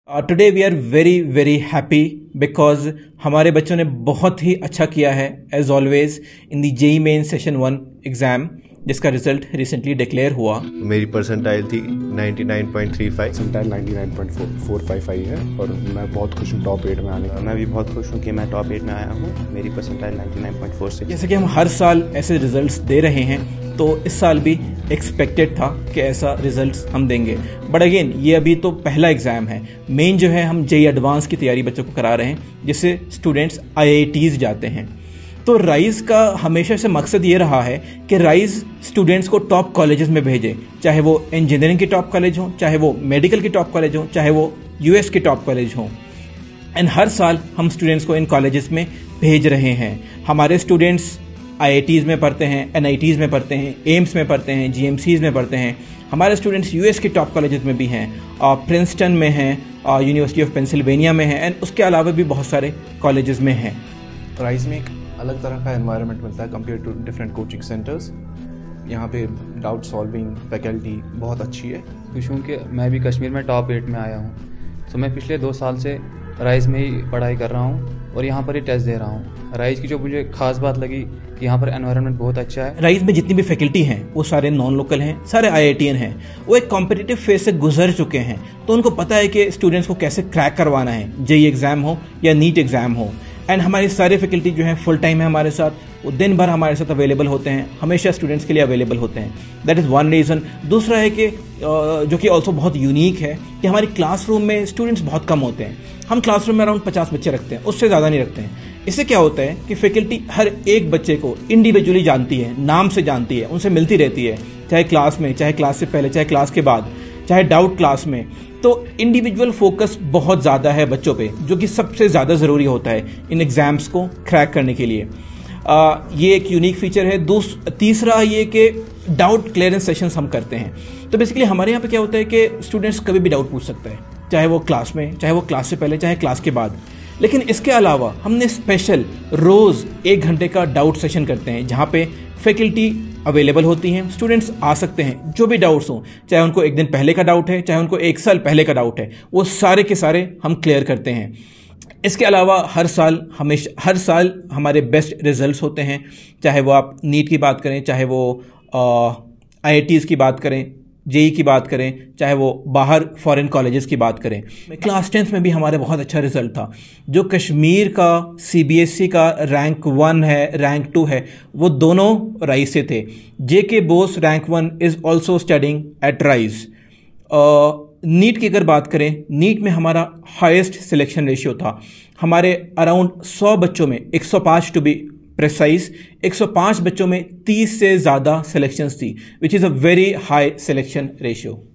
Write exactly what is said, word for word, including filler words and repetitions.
Today we are very very happy because हमारे बच्चों ने बहुत ही अच्छा किया है as always in the JEE Main session one exam, जिसका रिजल्ट रिसेंटली डिक्लेयर हुआ। मेरी परसेंटाइल थी ninety nine point three five, percentile ninety nine point four five आई है और मैं बहुत खुश हूँ टॉप एट में आने का। मैं भी बहुत खुश हूँ कि मैं टॉप एट में आया हूँ। मेरी percentile ninety nine point four six. जैसे कि हम हर साल ऐसे रिजल्ट्स दे रहे हैं, तो इस साल भी एक्सपेक्टेड था कि ऐसा रिजल्ट्स हम देंगे, बट अगेन ये अभी तो पहला एग्जाम है। मेन जो है हम जेई एडवांस की तैयारी बच्चों को करा रहे हैं, जिससे स्टूडेंट्स आई आई टीज़ जाते हैं। तो राइज का हमेशा से मकसद ये रहा है कि राइज स्टूडेंट्स को टॉप कॉलेजेस में भेजे, चाहे वो इंजीनियरिंग की टॉप कॉलेज हो, चाहे वो मेडिकल की टॉप कॉलेज हो, चाहे वो यूएस की टॉप कॉलेज हो। एंड हर साल हम स्टूडेंट्स को इन कॉलेजेस में भेज रहे हैं। हमारे स्टूडेंट्स आई आई टीज़ में पढ़ते हैं, एन आई टीज़ में पढ़ते हैं, एम्स में पढ़ते हैं, जी एम सीज़ में पढ़ते हैं। हमारे स्टूडेंट्स यूएस की टॉप कॉलेजेस में भी हैं, प्रिंसटन में हैं, यूनिवर्सिटी ऑफ पेंसिल्वेनिया में हैं, एंड उसके अलावा भी बहुत सारे कॉलेजेस में हैं। राइज में एक अलग तरह का एनवायरनमेंट मिलता है compare to different coaching centres. यहाँ पे डाउट सॉल्विंग फैकल्टी बहुत अच्छी है। खुश हूँ कि मैं भी कश्मीर में टॉप एट में आया हूँ। तो मैं पिछले दो साल से राइज में ही पढ़ाई कर रहा हूँ और यहाँ पर ही टेस्ट दे रहा हूँ। राइज की जो मुझे खास बात लगी कि यहाँ पर एनवायरनमेंट बहुत अच्छा है। राइज में जितनी भी फैकल्टी हैं वो सारे नॉन लोकल हैं, सारे आई आई टी एन हैं। वो एक कॉम्पिटिटिव फेज से गुजर चुके हैं, तो उनको पता है कि स्टूडेंट्स को कैसे क्रैक करवाना है, जेई एग्जाम हो या नीट एग्जाम हो। एंड हमारी सारे फैकल्टी जो है फुल टाइम है हमारे साथ, वो दिन भर हमारे साथ अवेलेबल होते हैं, हमेशा स्टूडेंट्स के लिए अवेलेबल होते हैं। That is one reason. दूसरा है कि जो कि ऑल्सो बहुत यूनिक है कि हमारी क्लासरूम में स्टूडेंट्स बहुत कम होते हैं। हम क्लासरूम में अराउंड पचास बच्चे रखते हैं, उससे ज़्यादा नहीं रखते हैं। इससे क्या होता है कि फैकल्टी हर एक बच्चे को इंडिविजुअली जानती है, नाम से जानती है, उनसे मिलती रहती है, चाहे क्लास में, चाहे क्लास से पहले, चाहे क्लास के बाद, चाहे डाउट क्लास में। तो इंडिविजुअल फोकस बहुत ज़्यादा है बच्चों पे, जो कि सबसे ज़्यादा ज़रूरी होता है इन एग्ज़ाम्स को क्रैक करने के लिए। आ, ये एक यूनिक फीचर है। दूस तीसरा ये कि डाउट क्लियरेंस सेशंस हम करते हैं। तो बेसिकली हमारे यहाँ पे क्या होता है कि स्टूडेंट्स कभी भी डाउट पूछ सकते हैं, चाहे वो क्लास में, चाहे वो क्लास से पहले, चाहे क्लास के बाद। लेकिन इसके अलावा हमने स्पेशल रोज़ एक घंटे का डाउट सेशन करते हैं, जहाँ पे फैकल्टी अवेलेबल होती हैं, स्टूडेंट्स आ सकते हैं, जो भी डाउट्स हों, चाहे उनको एक दिन पहले का डाउट है, चाहे उनको एक साल पहले का डाउट है, वो सारे के सारे हम क्लियर करते हैं। इसके अलावा हर साल हमेशा हर साल हमारे बेस्ट रिजल्ट्स होते हैं, चाहे वो आप नीट की बात करें, चाहे वो आई आई टीज़ की बात करें, जेई की बात करें, चाहे वो बाहर फॉरेन कॉलेजेस की बात करें। क्लास टेंथ में भी हमारे बहुत अच्छा रिजल्ट था। जो कश्मीर का सी बी एस ई का रैंक वन है, रैंक टू है, वो दोनों राइज से थे। J K Bose rank one is also studying at Rise. NEET की अगर बात करें, नीट में हमारा हाईएस्ट सिलेक्शन रेशियो था। हमारे अराउंड सौ बच्चों में एक सौ पाँच टू बी प्रेसाइज, एक सौ पाँच बच्चों में तीस से ज़्यादा सिलेक्शंस थी, which is a very high selection ratio.